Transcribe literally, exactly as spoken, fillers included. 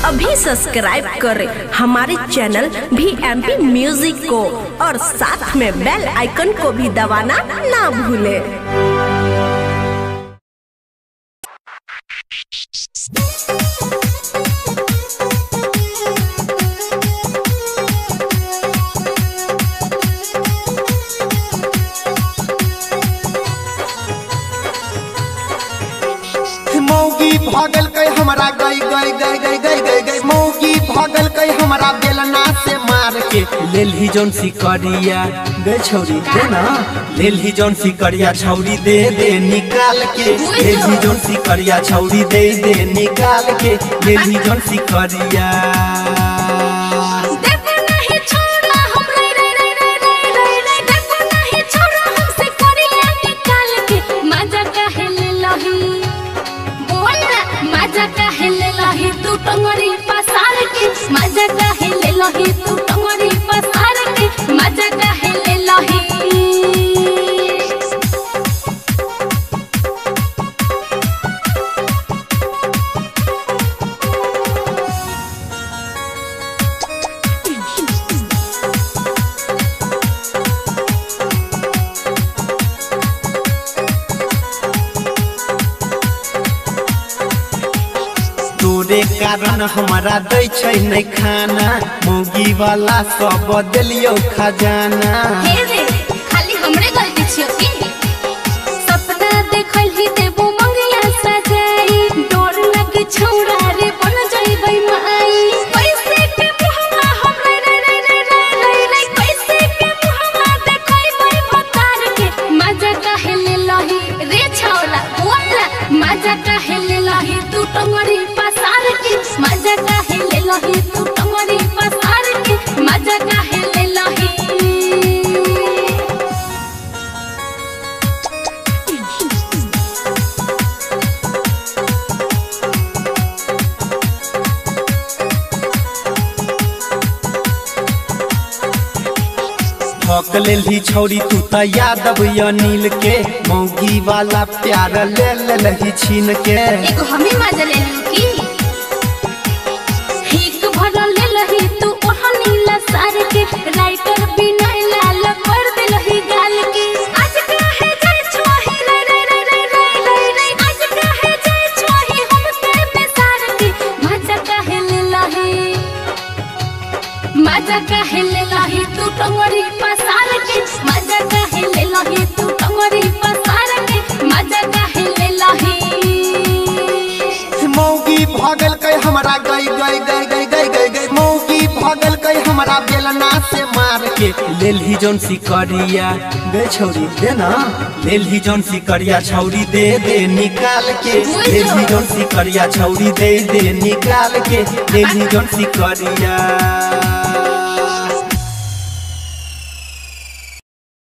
अभी सब्सक्राइब करें हमारे चैनल भी एम पी म्यूजिक को और साथ में बेल आइकन को भी दबाना ना भूलें। मौगी भागल कई हमरा गई गई गई गई गई गई गई मौगी भागल कई हमरा बेलना से मार के लेल ही जौन सिकरिया गई छौरी दे ना लेल ही जौन सिकरिया छौरी दे दे निकाल के लेल ही जौन सिकरिया छौरी दे दे निकाल के लेल ही जौन सिकरिया तू टंगरी पसार के मजा काहे ले लही तू टंगरी पसार के मजा काहे ले लही तोरे कारण हमारा दै छै नहीं खाना मौगी वाला सब दिलियो खजाना हे रे खाली हमरे गलती छियो की सपना देखल ही देबो मंगिया सजाई डर लगे छौरा रे बन जइबै माई पैसे के मुहवा हमरे रे रे रे रे रे पैसे के मुहवा देखइबै भतार के मजा काहे ले लही रे छौरा बोला मजा काहे ले लही तू टंगरी मजा काहे ले लही तू टंगरी पसार के मजा काहे ले लही ठक लेल ही छौरी तू त यादव अनिल के मौगी वाला प्यार ले लही छीन के एगो हमें मजा ले लू की तू ओहनीला सार के राइटर बिना लाल कर दे लही गाल के आज काहे जाय छोही रे रे रे रे रे रे आज काहे जाय छोही हम के बेसार के मजा काहे ले लही मजा काहे ले लही तू टंगरी पसार के मजा काहे ले लही तू टंगरी पसार के मजा काहे ले लही मौगी भागल कई हमरा गई गई गई गई गई गई गई मौगी भागल कई हमरा बेलना से मार के लेल ही जौन सिकरिया गई छौरी दे ना लेल ही जौन सिकरिया छौरी दे दे निकाल के लेल ही जौन सिकरिया छौरी दे दे निकाल के लेल ही जौन सिकरिया।